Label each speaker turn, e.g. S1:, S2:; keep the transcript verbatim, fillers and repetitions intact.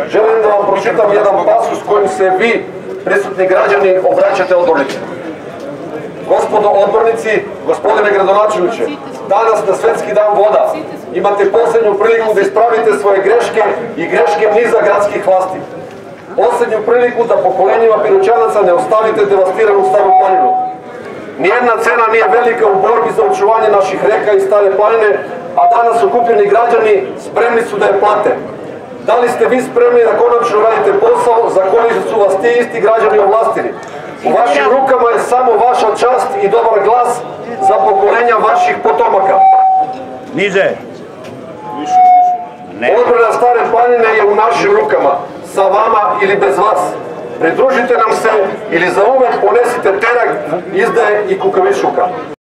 S1: Želim da vam pročitam jedan pasus kojim se vi, prisutni građani, obraćate odbornicima. Gospodo odbornici, gospodine gradonačelniče, danas na Svetski dan voda imate posljednju priliku da ispravite svoje greške i greške niza gradskih vlasti. Posljednju priliku da pokolenjima Piroćanaca ne ostavite devastiranu Staru planinu. Nijedna cena nije velika u borbi za očuvanje naših reka i Stare planine, a danas okupljeni građani spremni su da je plate. Da li ste vi spremni da konačno radite posao za koji su vas ti isti građani ovlastili? U vašim rukama je samo vaša čast i dobar glas za pokolenja vaših potomaka.
S2: Niže.
S1: Odbrana Stare planine je u našim rukama, sa vama ili bez vas. Pridružite nam se ili za uvek ponesite terak izdaje i kukavičluka.